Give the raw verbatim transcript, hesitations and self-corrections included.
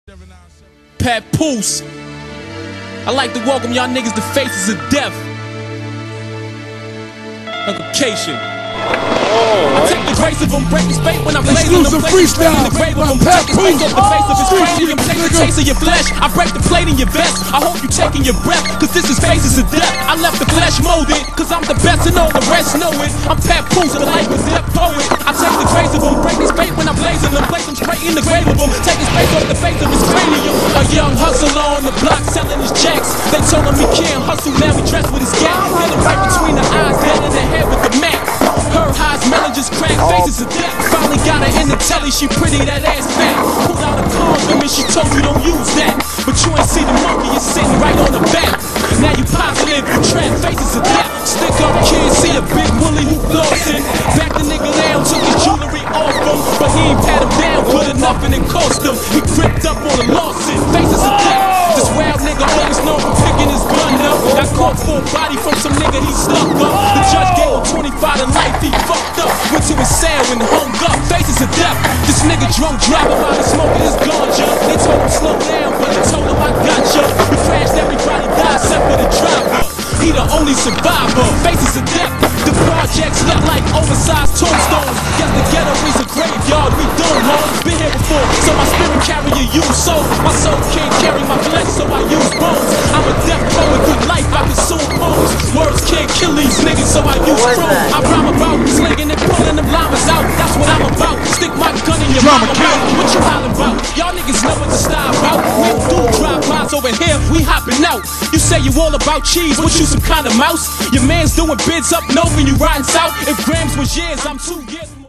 Papoose. I like to welcome y'all niggas to Faces of Death. Location. Oh, I take the grace of them, break his fate when I'm blazing them, placing in the grave of them, take his face off the face of his cranium, take the taste of your flesh. I break the plate in your vest. I hope you taking your breath, cause this is Faces of Death. I left the flesh molded, cause I'm the best and all the rest know it. I'm Papoose, the life is death poet. I take the grace of them, break his fate when I'm blazing them, place him straight in the grave of him, take his face off the face of his cranium. A young hustler on the block selling his checks. They told him he can't hustle, now he dressed with his gap. Hit him right between the eyes, dead in the head with the mat. Her highs, melon just crack, Faces of Death. Finally got her in the telly, she pretty, that ass fat. Pulled out a condom and she told you don't use that. But you ain't see the monkey, you're sitting right on the back. Now you positive, you trap, Faces of Death. Stick up kids, see a big bully who flossing. Back the nigga down, took his jewelry off him. But he ain't pat him down good enough and it cost him. He gripped up on a lawsuit, Faces of Death. This wild nigga always known for picking his gun up. Got caught for a body from some nigga he stuck up. The judge gave him twenty-five to life, he fucked up. Went to his cell and hung up, Faces of Death. This nigga drunk driving while he smoking his ganja. They told him slow down, but they told him I gotcha. He crashed, everybody died except for the driver. He the only survivor, Faces of Death. The projects look like oversized tombstones. Guess the ghetto is a graveyard, we don't home. Been here before, so my spirit carry a use soul. My soul can't carry my flesh, so I use bones. I'm a death poet through life, I consume poems. Words can't kill these niggas, so I use chrome. I rhyme about slinging and pulling them llamas out. That's what I'm about. Stick my gun in your mama mouth. What you hollering about? Y'all niggas know what to style about. We do drive-bys over here, we hopping out. You say you all about cheese, what you some kind of mouse? Your man's doing bids up north and you riding south. If grams was years, I'm two years.